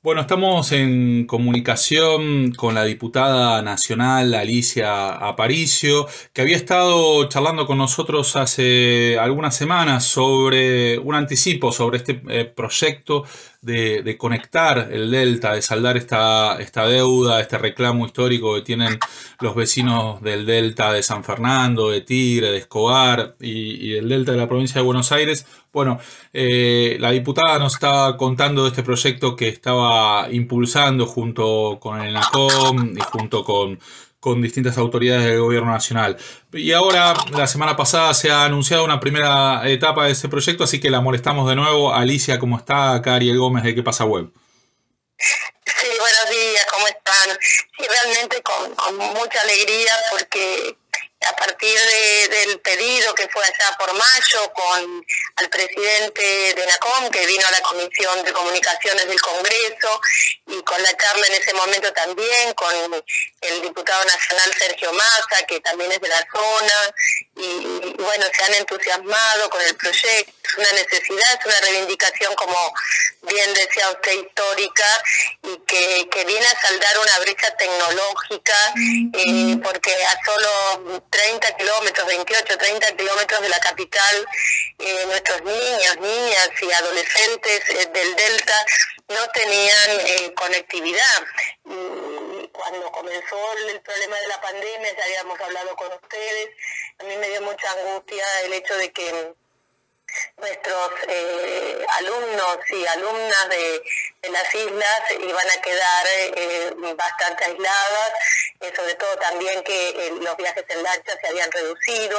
Bueno, estamos en comunicación con la diputada nacional Alicia Aparicio, que había estado charlando con nosotros hace algunas semanas sobre un anticipo sobre este proyecto de conectar el Delta, de saldar esta deuda, este reclamo histórico que tienen los vecinos del Delta de San Fernando, de Tigre, de Escobar y del Delta de la provincia de Buenos Aires. Bueno, la diputada nos estaba contando de este proyecto que estaba impulsando junto con el ENACOM y junto con distintas autoridades del gobierno nacional. Y ahora, la semana pasada, se ha anunciado una primera etapa de este proyecto, así que la molestamos de nuevo. Alicia, ¿cómo está? Acá Ariel Gómez de ¿Qué pasa web? Sí, buenos días, ¿cómo están? Sí, realmente con mucha alegría porque a partir del pedido que fue allá por mayo con el presidente de NACOM, que vino a la Comisión de Comunicaciones del Congreso, y con la charla en ese momento también con el diputado nacional Sergio Massa, que también es de la zona, y bueno, se han entusiasmado con el proyecto. Es una necesidad, es una reivindicación, como bien decía usted, histórica, y que viene a saldar una brecha tecnológica, porque a solo 30 kilómetros, 28, 30 kilómetros de la capital, nuestros niños, niñas y adolescentes del Delta no tenían conectividad. Cuando comenzó el problema de la pandemia, ya habíamos hablado con ustedes, a mí me dio mucha angustia el hecho de que nuestros alumnos y alumnas de las islas iban a quedar bastante aisladas, sobre todo también que los viajes en lancha se habían reducido.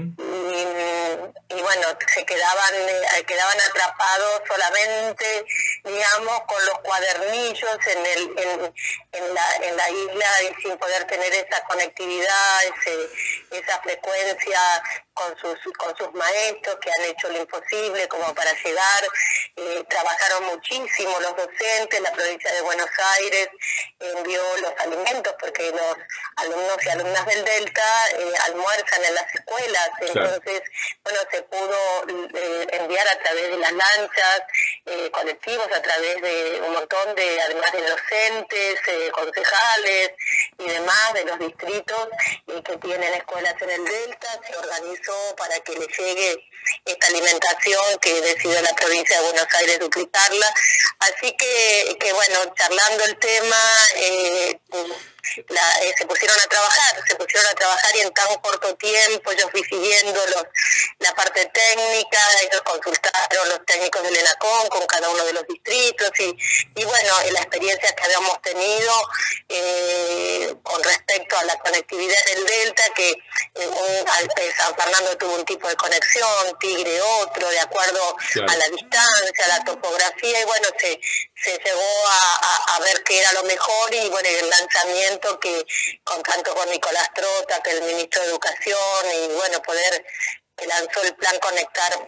Y bueno, se quedaban atrapados solamente, digamos, con los cuadernillos en la isla, y sin poder tener esa conectividad, esa frecuencia con sus maestros, que han hecho lo imposible como para llegar. Trabajaron muchísimo los docentes. La provincia de Buenos Aires envió los alimentos, porque los alumnos y alumnas del Delta almuerzan en las escuelas. Claro. Entonces, bueno, se pudo enviar a través de las lanchas, colectivos, a través de un montón de, además de docentes, concejales y demás de los distritos que tienen escuelas en el Delta. Se organizó para que le llegue esta alimentación, que decidió la provincia de Buenos Aires duplicarla. Así que bueno, charlando el tema, se pusieron a trabajar, y en tan corto tiempo, ellos fui siguiendo la parte técnica, ellos consultaron los técnicos del ENACOM con cada uno de los distritos, y bueno, la experiencia que habíamos tenido con respecto a la conectividad en el Delta, que San Fernando tuvo un tipo de conexión, Tigre otro, de acuerdo a la distancia, a la topografía, y bueno, se llegó a ver qué era lo mejor, y bueno, el lanzamiento que tanto con Nicolás Trota, que es el ministro de Educación, y bueno, que lanzó el plan Conectar,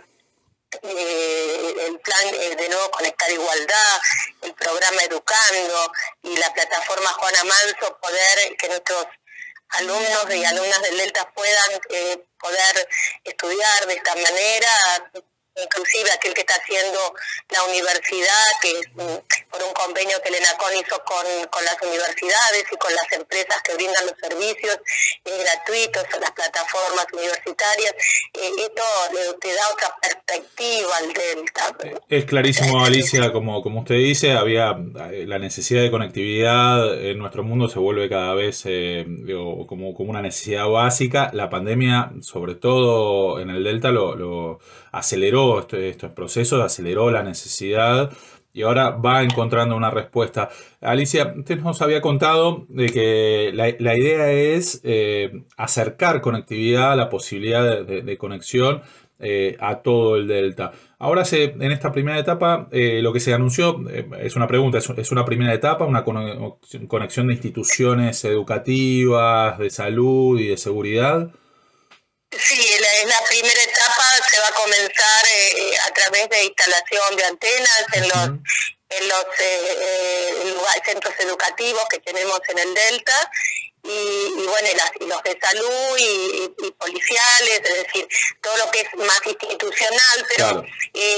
el plan de nuevo Conectar Igualdad, el programa Educando y la plataforma Juana Manso, que nuestros alumnos y alumnas del Delta puedan poder estudiar de esta manera, inclusive aquel que está haciendo la universidad, que es por un convenio que el ENACOM hizo con las universidades y con las empresas que brindan los servicios gratuitos a las plataformas universitarias. Esto te da otra perspectiva al Delta. Es clarísimo, Alicia, como usted dice, la necesidad de conectividad en nuestro mundo se vuelve cada vez como una necesidad básica. La pandemia, sobre todo en el Delta, lo aceleró estos procesos, aceleró la necesidad, y ahora va encontrando una respuesta. Alicia, usted nos había contado de que la idea es acercar conectividad, la posibilidad de conexión a todo el Delta. Ahora en esta primera etapa, lo que se anunció, es una pregunta, es una primera etapa, una conexión de instituciones educativas, de salud y de seguridad. Sí, en la primera etapa se va a comenzar a través de instalación de antenas en los centros educativos que tenemos en el Delta, y bueno, y los de salud y policiales, es decir, todo lo que es más institucional, pero claro.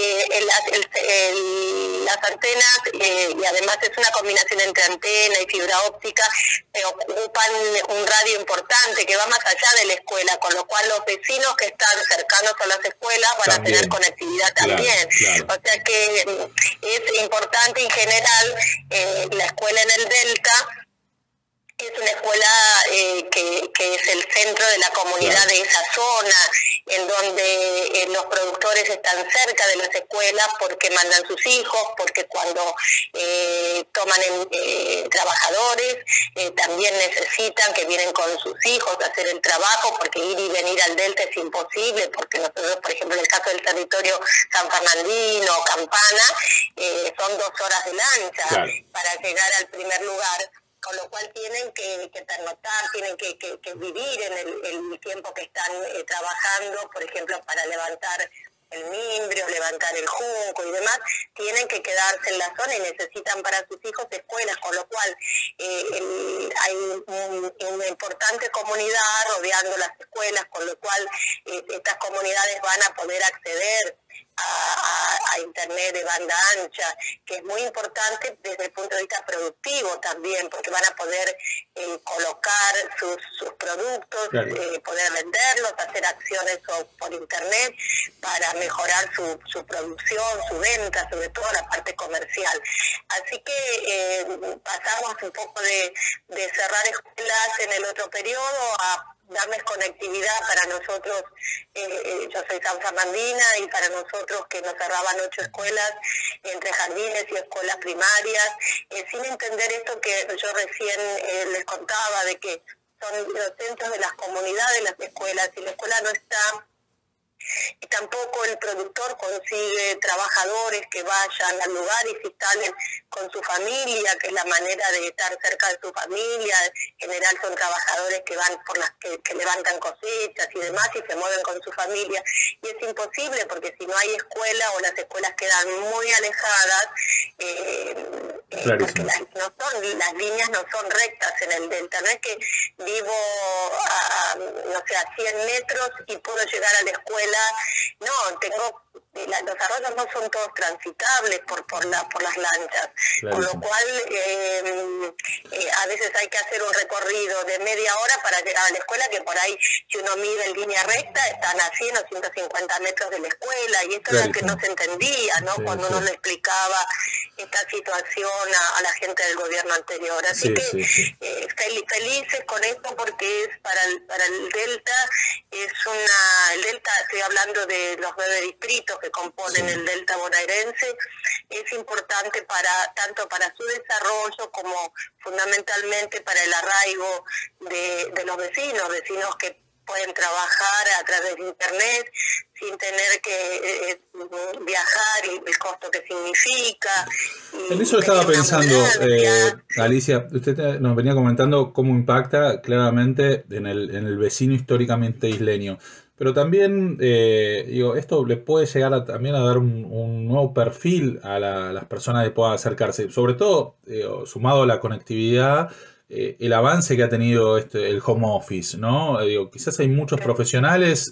Las antenas, y además es una combinación entre antena y fibra óptica, ocupan un radio importante que va más allá de la escuela, con lo cual los vecinos que están cercanos a las escuelas van también a tener conectividad también. Claro. O sea que es importante en general, la escuela en el Delta es una escuela que es el centro de la comunidad, claro, de esa zona, en donde los productores están cerca de las escuelas porque mandan sus hijos, porque cuando toman trabajadores también necesitan que vienen con sus hijos a hacer el trabajo, porque ir y venir al Delta es imposible, porque nosotros, por ejemplo, en el caso del territorio San Fernandino o Campana, son 2 horas de lancha, claro, para llegar al primer lugar, con lo cual tienen que pernoctar, tienen que vivir en el tiempo que están trabajando, por ejemplo, para levantar el mimbre o levantar el junco y demás, tienen que quedarse en la zona y necesitan para sus hijos escuelas, con lo cual hay una importante comunidad rodeando las escuelas, con lo cual estas comunidades van a poder acceder a internet de banda ancha, que es muy importante desde el punto de vista productivo también, porque van a poder colocar sus productos, claro, poder venderlos, hacer acciones por internet para mejorar su producción, su venta, sobre todo la parte comercial. Así que pasamos un poco de cerrar escuelas en el otro periodo a darles conectividad para nosotros. Yo soy San Fernandina, y para nosotros que nos cerraban 8 escuelas entre jardines y escuelas primarias, sin entender esto que yo recién les contaba, de que son los centros de las comunidades las escuelas, y la escuela no está, y tampoco el productor consigue trabajadores que vayan al lugar y se instalen con su familia, que es la manera de estar cerca de su familia. En general son trabajadores que van por las que levantan cosechas y demás y se mueven con su familia, y es imposible porque si no hay escuela o las escuelas quedan muy alejadas, porque las líneas no son rectas en el Delta. No es que vivo a 100 metros y puedo llegar a la escuela. No, los arroyos no son todos transitables por las lanchas, claro, con lo cual a veces hay que hacer un recorrido de media hora para llegar a la escuela, que por ahí, si uno mide en línea recta, están a 100 o 150 metros de la escuela, y esto, claro, es lo que no se entendía, ¿no? Sí, cuando uno le explicaba esta situación a la gente del gobierno anterior. Así que felices con esto, porque es para el Delta, el Delta, estoy hablando de los 9 distritos que componen el Delta bonaerense, es importante tanto para su desarrollo como fundamentalmente para el arraigo de los vecinos que pueden trabajar a través de internet sin tener que viajar, y el costo que significa. En eso estaba pensando, Alicia, usted nos venía comentando cómo impacta claramente en el vecino históricamente isleño, pero también, esto le puede llegar también a dar un nuevo perfil a las personas que puedan acercarse, sobre todo sumado a la conectividad, el avance que ha tenido el home office, ¿no? Quizás hay muchos profesionales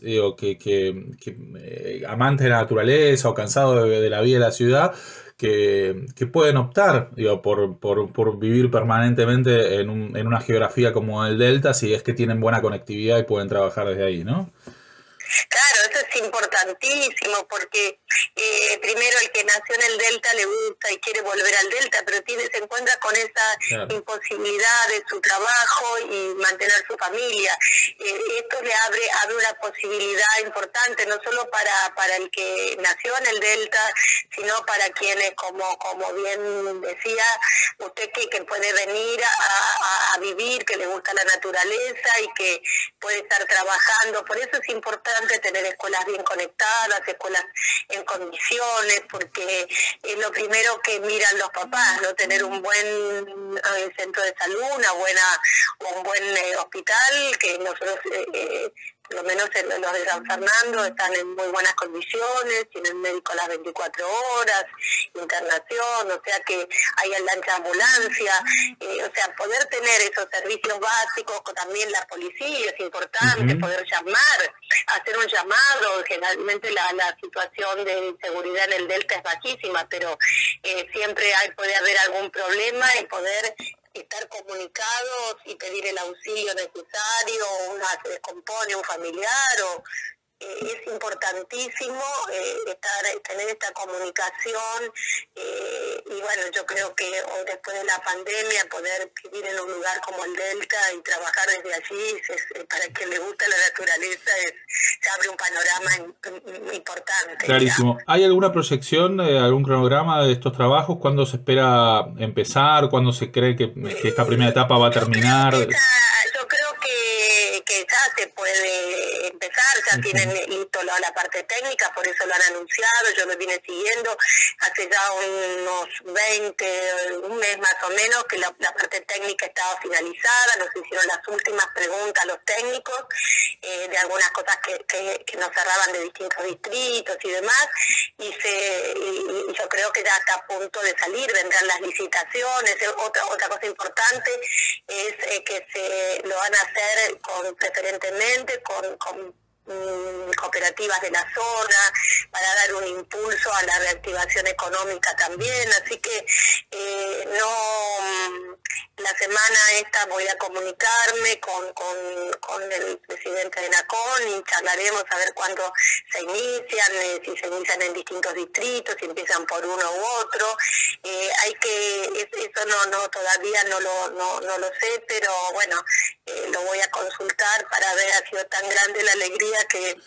que amantes de la naturaleza o cansados de la vida de la ciudad, que pueden optar por vivir permanentemente en una geografía como el Delta, si es que tienen buena conectividad y pueden trabajar desde ahí, ¿no? Claro, eso es importantísimo, porque primero el que nació en el Delta le gusta y quiere volver al Delta, pero se encuentra con esa, claro, imposibilidad de su trabajo y mantener su familia. Esto le abre una posibilidad importante, no solo para el que nació en el Delta, sino para quienes, como bien decía usted, que puede venir a vivir, que le gusta la naturaleza y que puede estar trabajando. Por eso es importante tener escuelas bien conectadas, escuelas en condiciones, porque es lo primero que miran los papás, ¿no? Tener un buen centro de salud, un buen hospital, que nosotros por lo menos los de San Fernando están en muy buenas condiciones, tienen médico a las 24 horas, internación, o sea que hay lancha ambulancia, o sea, poder tener esos servicios básicos, también la policía es importante, poder llamar, hacer un llamado. Generalmente la situación de seguridad en el Delta es bajísima, pero siempre puede haber algún problema y poder estar comunicados y pedir el auxilio necesario, se descompone un familiar es importantísimo tener esta comunicación y bueno, yo creo que hoy después de la pandemia poder vivir en un lugar como el Delta y trabajar desde allí, para quien le gusta la naturaleza, se abre un panorama importante. Clarísimo. Digamos. ¿Hay alguna proyección, algún cronograma de estos trabajos? ¿Cuándo se espera empezar? ¿Cuándo se cree que esta primera etapa va a terminar? Yo creo que ya se puede empezar, ya tienen listo la parte técnica, por eso lo han anunciado, yo lo vine siguiendo hace ya un mes más o menos, que la parte técnica estaba finalizada, nos hicieron las últimas preguntas a los técnicos, de algunas cosas que nos cerraban de distintos distritos y demás, y yo creo que ya está a punto de salir, vendrán las licitaciones. Otra cosa importante es que lo van a hacer preferentemente con cooperativas de la zona, para dar un impulso a la reactivación económica también, así que la semana esta voy a comunicarme con el presidente de NACON y charlaremos a ver cuándo se inician, si se inician en distintos distritos, si empiezan por uno u otro. Eso todavía no lo sé, pero bueno, lo voy a consultar para ver, ha sido tan grande la alegría que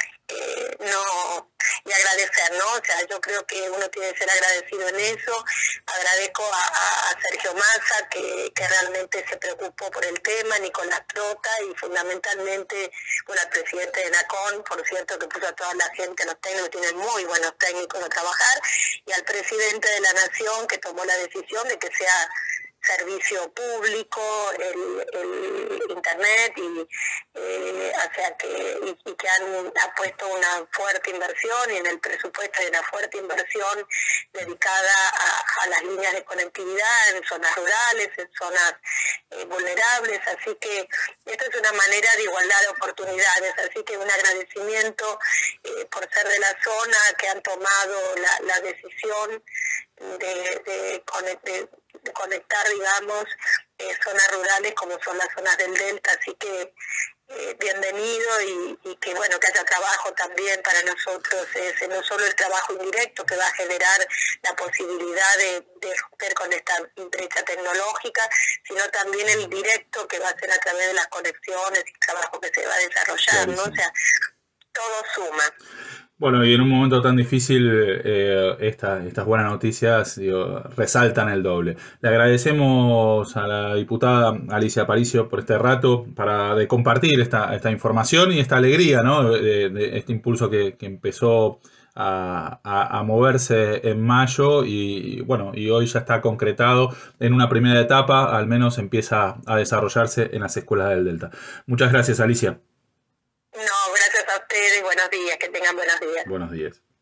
y agradecer, ¿no? O sea, yo creo que uno tiene que ser agradecido en eso. Agradezco a Sergio Massa que realmente se preocupó por el tema, Nicolás Trota y fundamentalmente al presidente de NACON, por cierto, que puso a toda la gente, los técnicos, tienen muy buenos técnicos a trabajar, y al presidente de la Nación que tomó la decisión de que sea servicio público el internet o sea que ha puesto una fuerte inversión, y en el presupuesto hay una fuerte inversión dedicada a las líneas de conectividad en zonas rurales, en zonas vulnerables, así que esto es una manera de igualdad de oportunidades, así que un agradecimiento por ser de la zona, que han tomado la decisión de conectar, digamos, zonas rurales como son las zonas del Delta, así que bienvenido y que bueno, que haya trabajo también para nosotros, no solo el trabajo indirecto que va a generar la posibilidad de romper con esta brecha tecnológica, sino también el directo que va a ser a través de las conexiones y el trabajo que se va a desarrollar, ¿no? O sea, todo suma. Bueno, y en un momento tan difícil, estas buenas noticias resaltan el doble. Le agradecemos a la diputada Alicia Aparicio por este rato de compartir esta información y esta alegría, ¿no? de este impulso que empezó a moverse en mayo y bueno, y hoy ya está concretado en una primera etapa, al menos empieza a desarrollarse en las escuelas del Delta. Muchas gracias, Alicia. No, gracias a ustedes, buenos días, que tengan buenos días. Buenos días.